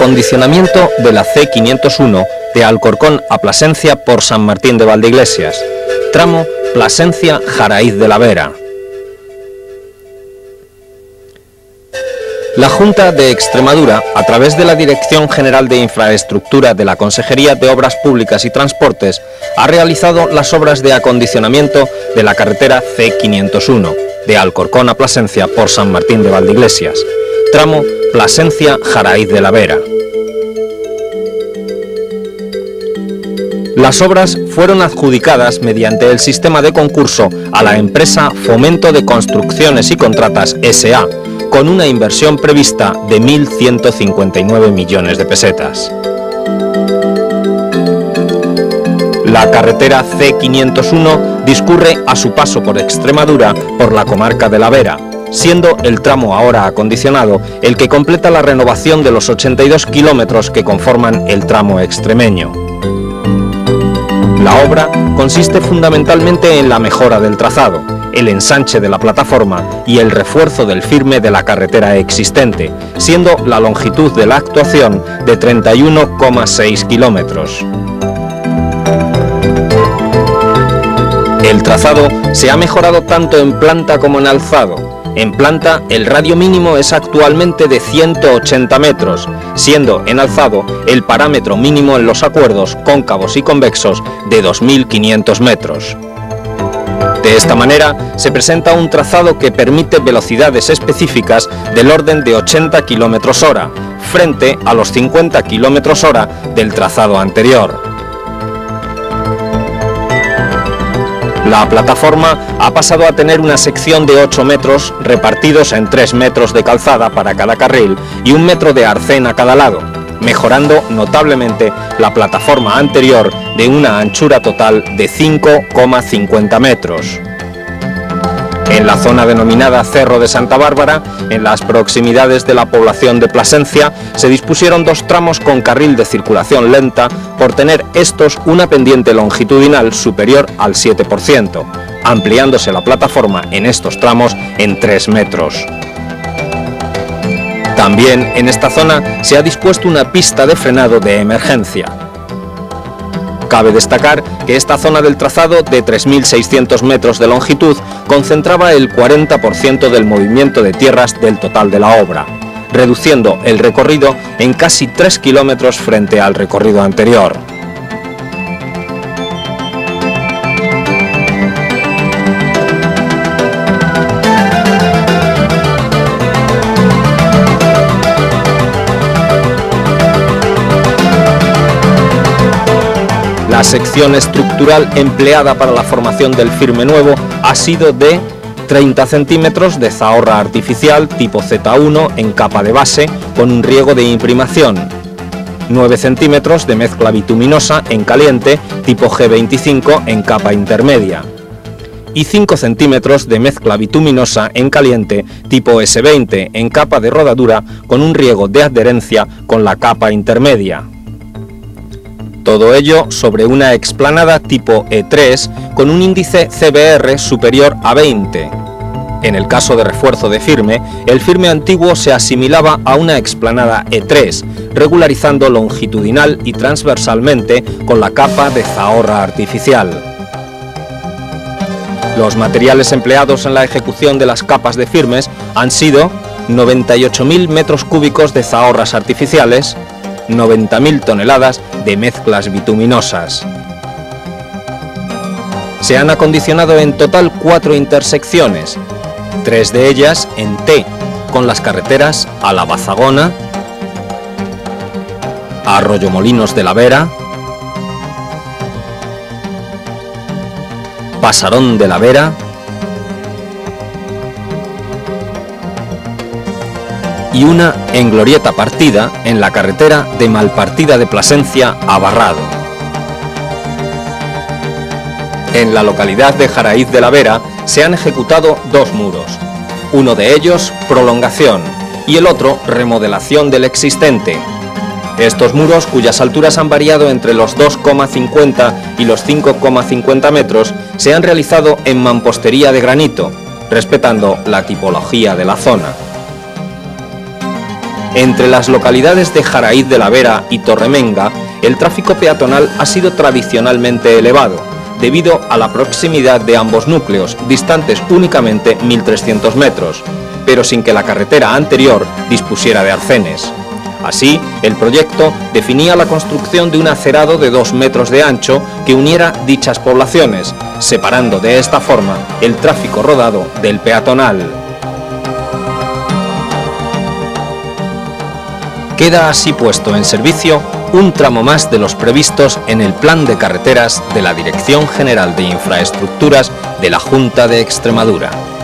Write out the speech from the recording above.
acondicionamiento de la C501 de Alcorcón a Plasencia por San Martín de Valdeiglesias, tramo Plasencia-Jaraíz de la Vera. La Junta de Extremadura, a través de la Dirección General de Infraestructura de la Consejería de Obras Públicas y Transportes, ha realizado las obras de acondicionamiento de la carretera C501 de Alcorcón a Plasencia por San Martín de Valdeiglesias, tramo Plasencia-Jaraíz de la Vera. Las obras fueron adjudicadas mediante el sistema de concurso a la empresa Fomento de Construcciones y Contratas S.A., con una inversión prevista de 1.159 millones de pesetas. La carretera C501 discurre a su paso por Extremadura por la comarca de la Vera, siendo el tramo ahora acondicionado el que completa la renovación de los 82 kilómetros que conforman el tramo extremeño. La obra consiste fundamentalmente en la mejora del trazado, el ensanche de la plataforma y el refuerzo del firme de la carretera existente, siendo la longitud de la actuación de 31,6 kilómetros. El trazado se ha mejorado tanto en planta como en alzado. En planta, el radio mínimo es actualmente de 180 metros, siendo en alzado el parámetro mínimo en los acuerdos cóncavos y convexos de 2.500 metros. De esta manera, se presenta un trazado que permite velocidades específicas del orden de 80 km/h, frente a los 50 km/h del trazado anterior. La plataforma ha pasado a tener una sección de 8 metros repartidos en 3 metros de calzada para cada carril y 1 metro de arcén a cada lado, mejorando notablemente la plataforma anterior de una anchura total de 5,50 metros. En la zona denominada Cerro de Santa Bárbara, en las proximidades de la población de Plasencia, se dispusieron 2 tramos con carril de circulación lenta por tener estos una pendiente longitudinal superior al 7%, ampliándose la plataforma en estos tramos en 3 metros. También en esta zona se ha dispuesto una pista de frenado de emergencia. Cabe destacar que esta zona del trazado de 3.600 metros de longitud concentraba el 40% del movimiento de tierras del total de la obra, reduciendo el recorrido en casi 3 kilómetros frente al recorrido anterior. La sección estructural empleada para la formación del firme nuevo ha sido de 30 centímetros de zahorra artificial tipo Z1 en capa de base con un riego de imprimación, 9 centímetros de mezcla bituminosa en caliente tipo G25 en capa intermedia y 5 centímetros de mezcla bituminosa en caliente tipo S20 en capa de rodadura con un riego de adherencia con la capa intermedia. Todo ello sobre una explanada tipo E3 con un índice CBR superior a 20. En el caso de refuerzo de firme, el firme antiguo se asimilaba a una explanada E3, regularizando longitudinal y transversalmente con la capa de zahorra artificial. Los materiales empleados en la ejecución de las capas de firmes han sido 98.000 metros cúbicos de zahorras artificiales, 90.000 toneladas de mezclas bituminosas. Se han acondicionado en total 4 intersecciones, 3 de ellas en T, con las carreteras a La Bazagona, a Arroyomolinos de la Vera, Pasarón de la Vera y una en Glorieta Partida en la carretera de Malpartida de Plasencia a Barrado. En la localidad de Jaraíz de la Vera se han ejecutado 2 muros, uno de ellos prolongación y el otro remodelación del existente. Estos muros, cuyas alturas han variado entre los 2,50 y los 5,50 metros, se han realizado en mampostería de granito, respetando la tipología de la zona. Entre las localidades de Jaraíz de la Vera y Torremenga, el tráfico peatonal ha sido tradicionalmente elevado, debido a la proximidad de ambos núcleos, distantes únicamente 1.300 metros, pero sin que la carretera anterior dispusiera de arcenes. Así, el proyecto definía la construcción de un acerado de 2 metros de ancho que uniera dichas poblaciones, separando de esta forma el tráfico rodado del peatonal. Queda así puesto en servicio un tramo más de los previstos en el Plan de Carreteras de la Dirección General de Infraestructuras de la Junta de Extremadura.